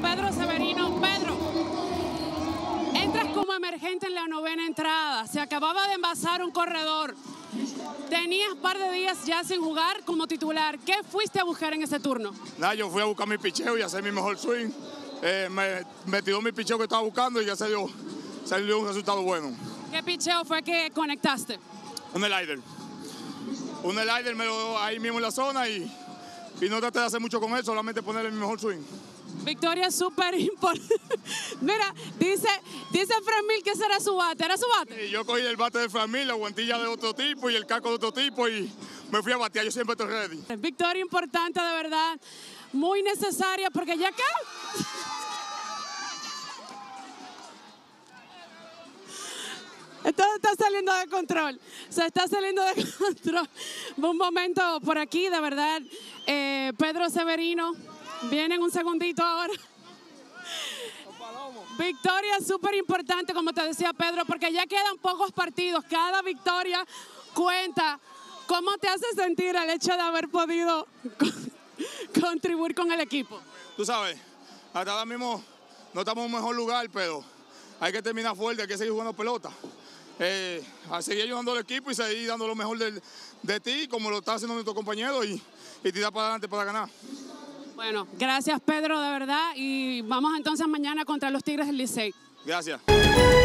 Pedro Severino. Pedro, entras como emergente en la 9ª entrada. Se acababa de envasar un corredor. Tenías un par de días ya sin jugar como titular. ¿Qué fuiste a buscar en ese turno? Nada, yo fui a buscar mi picheo y hacer mi mejor swing. Me tiró mi picheo que estaba buscando y ya salió un resultado bueno. ¿Qué picheo fue que conectaste? Un slider. Un slider me lo ahí mismo en la zona y no traté de hacer mucho con él, solamente ponerle mi mejor swing. Victoria súper importante. Mira, dice Framil que ese era su bate. ¿Era su bate? Sí, yo cogí el bate de Framil, la guantilla de otro tipo y el casco de otro tipo y me fui a batear. Yo siempre estoy ready. Victoria importante, de verdad. Muy necesaria porque ya acá... Esto está saliendo de control. Se está saliendo de control. Un momento por aquí, de verdad. Pedro Severino. Viene en un segundito ahora. Victoria súper importante, como te decía Pedro, porque ya quedan pocos partidos. Cada victoria cuenta. ¿Cómo te hace sentir el hecho de haber podido contribuir con el equipo? Tú sabes, hasta ahora mismo no estamos en un mejor lugar, pero hay que terminar fuerte, hay que seguir jugando pelota. A seguir ayudando al equipo y seguir dando lo mejor de ti, como lo está haciendo nuestro compañero, y tirar para adelante para ganar. Bueno, gracias Pedro, de verdad, y vamos entonces mañana contra los Tigres del Licey. Gracias.